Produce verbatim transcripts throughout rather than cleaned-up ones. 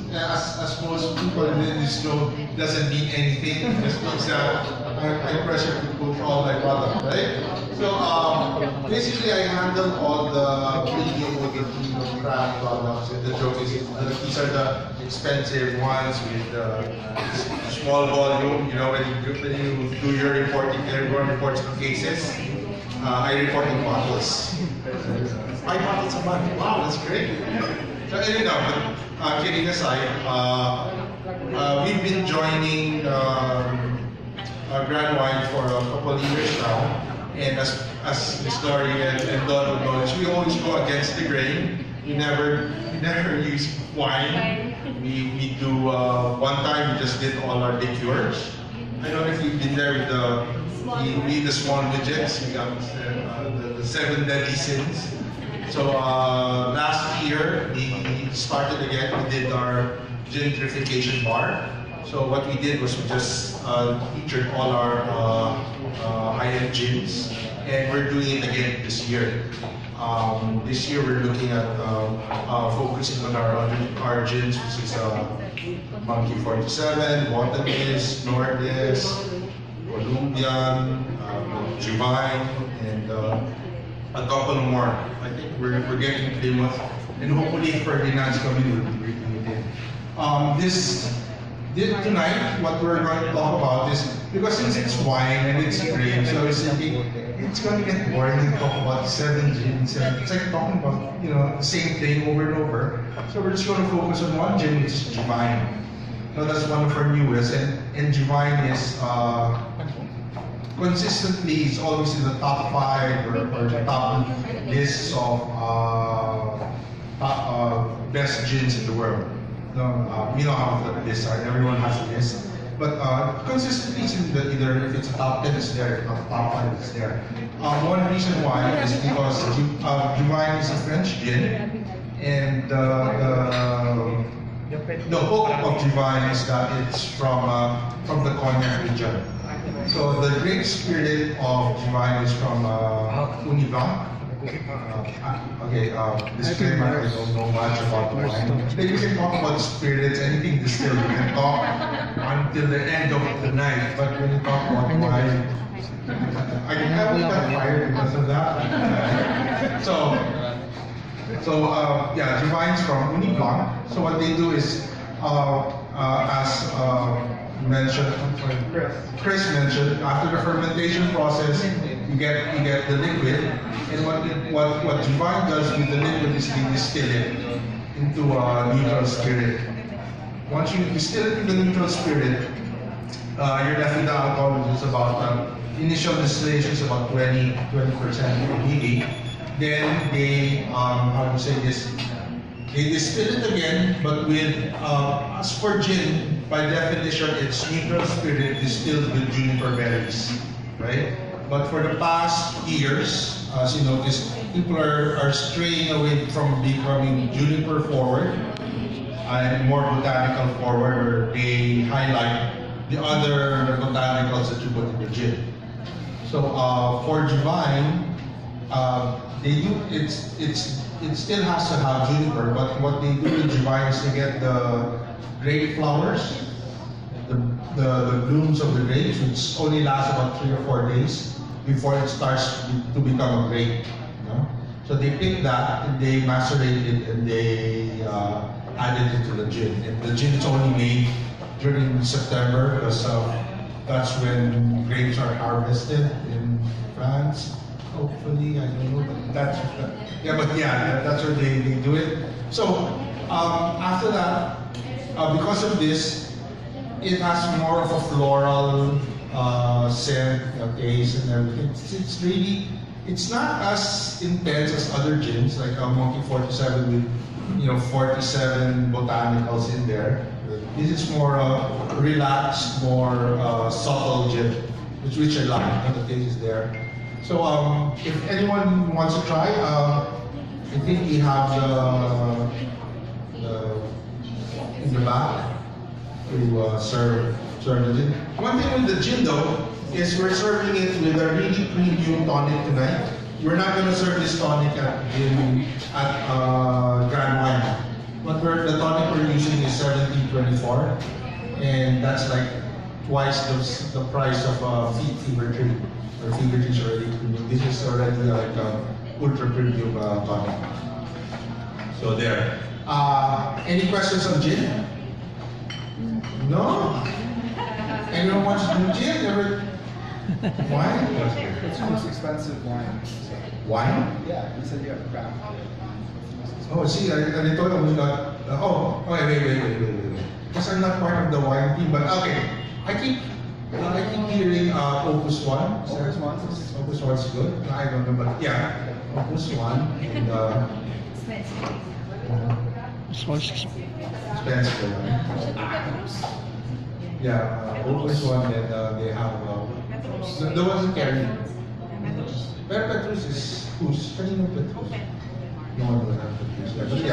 as, as most people in this room, doesn't mean anything. It just means that I pressure to push all my product, right? So um, basically, I handle all the premium or the premium brand products. And the joke is that these are the expensive ones with uh, small volume. You know, when you, when you do your reporting, everyone reports in cases. Uh, I report in bottles. Five bottles a month. Wow, that's great. So anyhow, but uh, kidding aside, uh, uh, we've been joining um, uh, Grand Wine for a couple of years now, and as as Miz Dory and, and Don would know, we always go against the grain. We never we never use wine. We we do uh, one time we just did all our liqueurs. I don't know if you've been there with the we read the small widgets. We got uh, the, the seven deadly sins. So uh, last year we started again. We did our gentrification bar. So what we did was we just uh, featured all our uh, uh, high-end gins, and we're doing it again this year. Um, this year we're looking at uh, uh, focusing on our our gins, which is uh, Monkey forty-seven, Botanist, Nordis, Columbian, uh, Divine, and uh, a couple more. I think we're, we're getting Plymouth, and hopefully Ferdinand's coming will be bringing it in. Um, this, this tonight, what we're going to talk about is because since it's wine and it's grape, so it's it's going to get boring to talk about seven gins. It's like talking about you know the same thing over and over. So we're just going to focus on one gin, which is Divine. So that's one of our newest, and and Divine is. Uh, Consistently, it's always in the top five or, or the top lists of uh, top, uh, best gins in the world. No, uh, we know how the lists are. Everyone has a list, but uh, consistently, it's in the, either if it's a top ten, it's there. If not a top five, it's there. Um, one reason why is because uh, Divine is a French gin, and uh, the the hook of Divine is that it's from uh, from the Cognac region. So the grape spirit of Divine is from uh, Uni Blanc. Uh, okay, uh, disclaimer, I don't know much about wine. Then you can talk about spirits, anything distilled, you can talk until the end of the night. But when you talk about wine, I can have that fired because of that. so, so uh, yeah, Divine's from Uni Blanc. So what they do is, uh, uh, as uh, mentioned, Chris mentioned, after the fermentation process, you get you get the liquid, and what it, what what Divine does with the liquid is they distill it into a neutral spirit. Once you distill it into the neutral spirit, uh, you're left with the alcohol, which is about uh, initial distillation is about twenty percent maybe. Then they um, how do you say this? They distill it again, but with uh, as for gin, by definition, it's neutral spirit distilled with juniper berries, right? But for the past years, as you notice, people are, are straying away from becoming juniper forward and more botanical forward, where they highlight the other botanicals that you put in the gin. So uh, for Divine, uh, they do it's it's it still has to have juniper, but what they do with Divine is to get the grape flowers, the, the, the blooms of the grapes, which only last about three or four days before it starts to become a grape. You know? So they pick that and they macerate it and they uh, add it into the gin. And the gin is only made during September because uh, that's when grapes are harvested in France. Hopefully, I don't know, but that's uh, yeah, but yeah, that's where they, they do it. So um, after that, uh, because of this, it has more of a floral uh, scent, uh, taste, and everything. It's, it's really, it's not as intense as other gins like uh, Monkey forty-seven with you know forty-seven botanicals in there. This is more uh, relaxed, more uh, subtle gin, which which I like, and the taste is there. So um, if anyone wants to try, uh, I think we have the, the in the back to uh, serve serve the gin. One thing with the gin though is we're serving it with a really premium tonic tonight. We're not going to serve this tonic at gin at uh, Grand Wine. But we're, the tonic we're using is seventeen twenty-four, and that's like twice the, the price of uh, Fe- Fever Tree. Or Fever Tree is already premium. This is already like uh, ultra premium uh, tonic. So there. Uh, any questions on gin? No? Anyone wants to do gin? Ever? Wine? It's the most expensive wine. So. Wine? Yeah, you said you have craft. Oh, see, I, I told them we got. Uh, oh, wait, wait, wait, wait, wait, wait. Because I'm not part of the wine team, but okay. I keep, uh, I keep hearing uh, Opus One. Opus One. Opus One's good. I don't know, but yeah, Opus One and uh, This one's expensive. expensive. Right? Yeah, uh, Opus One, and uh, they have uh, the, the ones in carry. Pero Petrus is who's? Kanino Petrus? No one will have Petrus. Yeah, but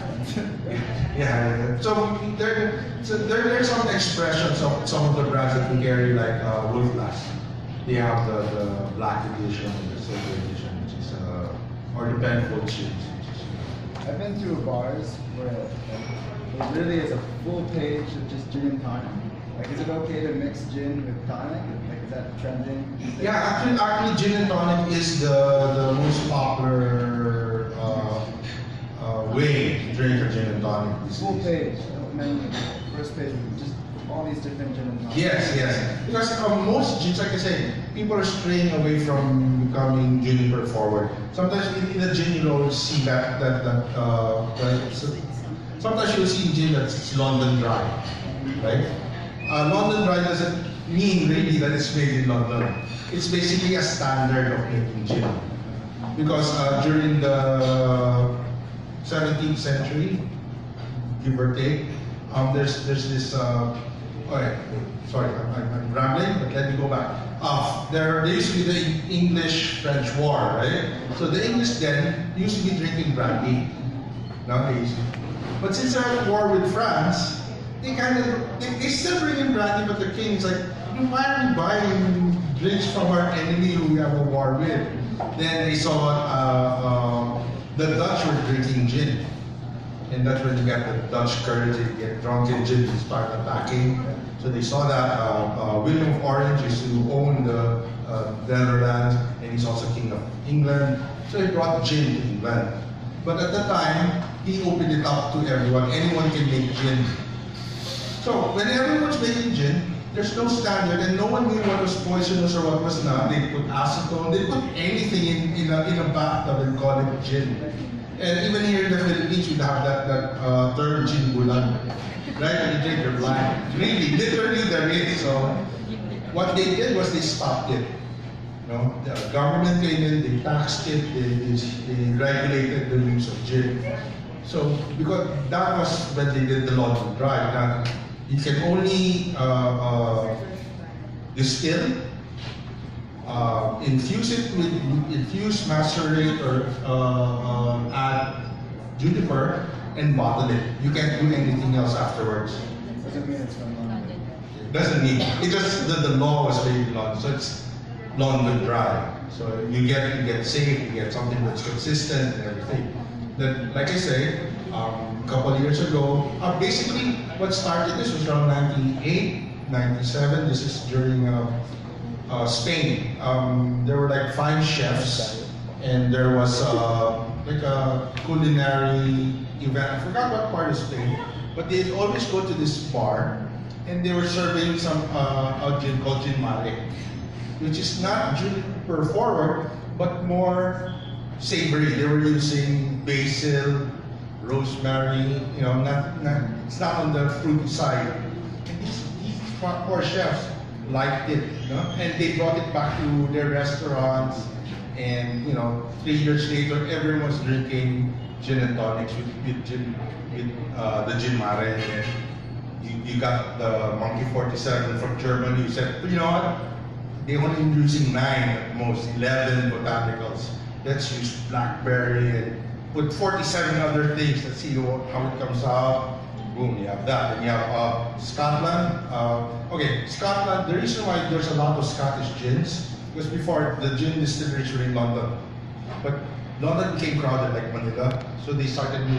yeah. Yeah. So there, so there, there's some expressions of some of the brands that we carry, like uh, Wolf Blast. They have the, the black edition and the silver edition, which is uh, or the Penfold shades. I've been through bars where like, it really is a full page of just gin and tonic. Like, is it okay to mix gin with tonic? Like, is that trending? Yeah, actually, actually, gin and tonic is the the most popular uh, uh, way to drink a gin and tonic. Full page, menu, first page, just all these different gin and tonic. Yes, yes. Because uh, most gins, like I say, people are straying away from becoming juniper forward. Sometimes in, in a gin, you'll see that that that. Uh, that so, sometimes you'll see gin that's London dry, right? Uh, London dry doesn't mean really that it's made in London. It's basically a standard of making gin. Because uh, during the seventeenth century, give or take, um, there's there's this. Uh, oh yeah, sorry, I'm, I'm, I'm rambling, but let me go back. Uh, there, there used to be the English-French War, right? So the English then used to be drinking brandy nowadays. But since they're at war with France, they kind of, they, they still bring in brandy, but the king is like, why are we buying drinks from our enemy who we have a war with? Then they saw uh, uh, the Dutch were drinking gin. And that's when you get the Dutch courage, they get drunk in gin and start attacking. So they saw that uh, uh, William of Orange used to own the uh, Netherlands, and he's also king of England. So he brought gin to England. But at the time, he opened it up to everyone. Anyone can make gin. So when everyone's making gin, there's no standard, and no one knew what was poisonous or what was not. They put acetone, they put anything in, in, a, in a bathtub and call it gin. And even here in the Philippines, we have that, that uh, term gin bulan. Right? When you drink, you're blind. Really, literally there is. So what they did was they stopped it. You know, the government came in, they taxed it, they, they, they regulated the use of gin. So because that was when they did the London Dry. Now, you can only uh, uh, distill, uh, infuse it with, infuse, macerate, or uh, uh, add juniper and bottle it. You can't do anything else afterwards. Doesn't mean it's from London. It doesn't mean. It just the, the law was made in London, so it's London Dry. So you get you get safe, you get something that's consistent and everything. Then, like I say, um, a couple of years ago, uh, basically what started this was around ninety-eight, ninety-seven. This is during uh, uh, Spain. Um, there were like five chefs, and there was uh, like a culinary event. I forgot what part of Spain, but they'd always go to this bar, and they were serving some uh, a gin called gin mare, which is not juniper forward, but more savory. They were using basil, rosemary, you know, not, not it's not on the fruity side. And these, these poor chefs liked it, you know, and they brought it back to their restaurants. And you know, three years later, everyone's drinking gin and tonics with, with gin, with uh, the gin mare. And you, you got the Monkey forty-seven from Germany. You said, you know what? They only using nine at most, eleven botanicals. Let's use blackberry and put forty-seven other things. Let's see how it comes out. Boom, you have that. And you have uh, Scotland. Uh, okay, Scotland, the reason why there's a lot of Scottish gins, because before the gin distilleries were in London. But London became crowded like Manila, so they started moving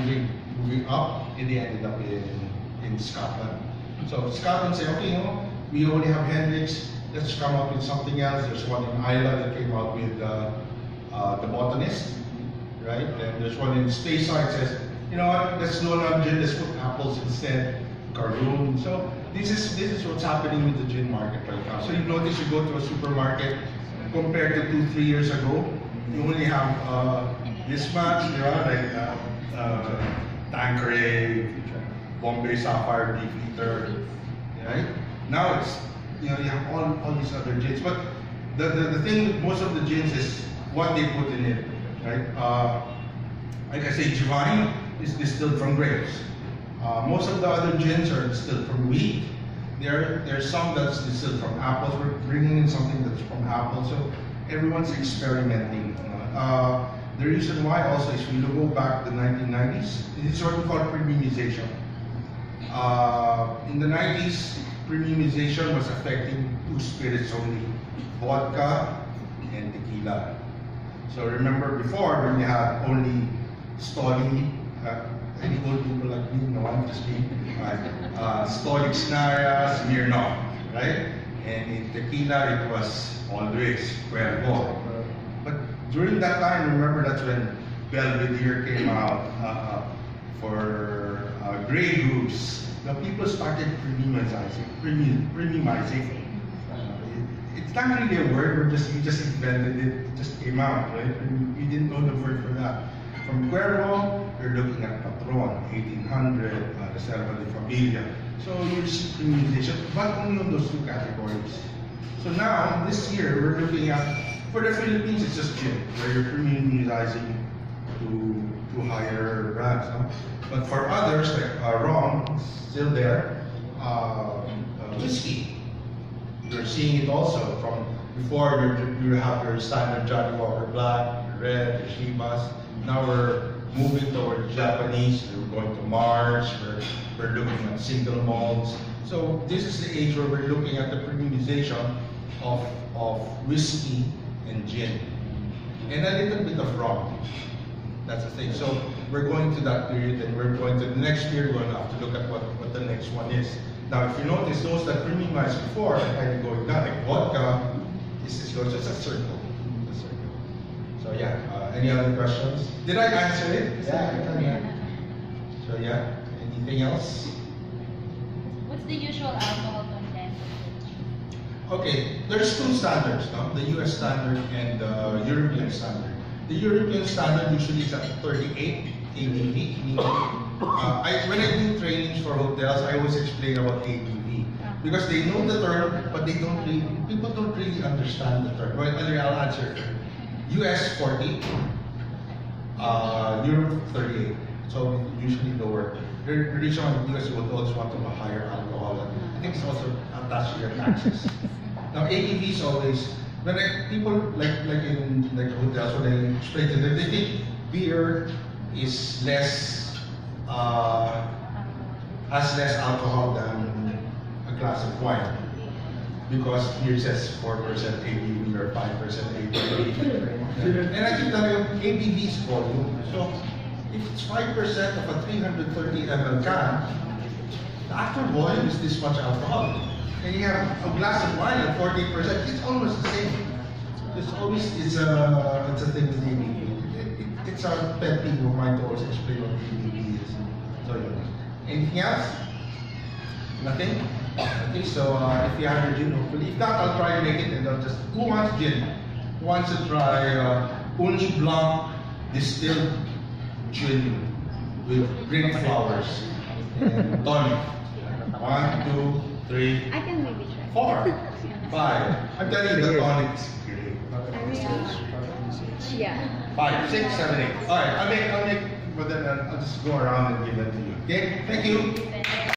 moving up, and they ended up in, in Scotland. So Scotland said, okay, you know, we only have Hendrix, let's come up with something else. There's one in Ireland that came out with uh, uh, The Botanist, right? And there's one in Speyside says, you know what, let's no longer gin, let's put apples instead, Caroon. So this is this is what's happening with the gin market right now. So you notice you go to a supermarket, compared to two, three years ago, you only have uh, this much, you know, like uh, uh, Tanqueray, Bombay Sapphire, Beefeater, right? Now it's, you know, you have all, all these other gins. But the, the, the thing with most of the gins is what they put in it, right? Uh, like I say, Giovanni is distilled from grapes. Uh, most of the other gins are distilled from wheat. There, there's some that's distilled from apples. We're bringing in something that's from apples. So everyone's experimenting. Uh, the reason why also is we go back to the nineteen nineties. It's what we call premiumization. Uh, in the nineties, premiumization was affecting two spirits only, vodka and tequila. So remember before when you had only Stoli, uh, any old people like me, no one, just me, right? Uh, Stoli Xnara, Smirnoff, right? And in tequila it was always Cuervo. But during that time, remember that's when Belvedere came out uh, for uh, Grey Goose. Now people started premiumizing, premium, premiumizing. Uh, it, it's not really a word, we're just, we just invented it, it just came out, right? We didn't know the word for that. From Cuervo, you're looking at Patron, eighteen hundred, uh, Reserva de Familia. So you see premiumization, but only on those two categories. So now, this year, we're looking at, for the Philippines, it's just gin, where you're premiumizing to, to higher brands. No? But for others, like uh, rum, still there, uh, uh, whiskey, you're seeing it also from before you you have your standard Johnny Walker Black, your Red, your Chivas. Now we're moving towards Japanese. We're going to Mars. We're we're looking at single malts. So this is the age where we're looking at the premiumization of of whiskey and gin, and a little bit of rum. That's the thing. So we're going to that period, and we're going to the next year. We're going to have to look at what what the next one is. Now, if you notice, those that premiumized before are kind of going down. Like vodka, this is just a circle. A circle. So yeah. Uh, any other questions? Did I answer it? Yeah. Yeah. So yeah. Anything else? What's the usual alcohol content? Okay. There's two standards, no? The U S standard and the European standard. The European standard usually is at thirty-eight A B V. Meaning, uh, I, when I do trainings for hotels, I always explain about A B V because they know the term, but they don't really. People don't really understand the term. Well, I'll answer. U S forty, uh, Europe thirty-eight. So usually lower. The reason why the U S hotels want a higher alcohol, I think it's also attached to your taxes. Now A B V is always. When I, people like like in like hotels when I explain to them, they think beer is less uh, has less alcohol than a glass of wine because beer says four percent A B V or five percent A B V. And I keep telling them A B V is volume. So if it's five percent of a three hundred thirty milliliter can, the actual volume is this much alcohol. And you have a glass of wine at forty percent, it's almost the same. It's always, it's a, it's a thing with A B V. It, it, it's a pet peeve of mine to always explain what A B V is. So, yeah. Anything else? Nothing? Okay, so uh, if you have your gin, hopefully. If not, I'll try to make it and I'll just, who wants gin? Who wants to try uh, Uni Blanc distilled gin with grape flowers and tonic? One, two, three, I can maybe try. four, five. I'm telling you the tonic is great. Yeah. Five, six, seven, eight. All right, I'll make, I'll make, but then I'll, I'll just go around and give it to you. Okay, thank you.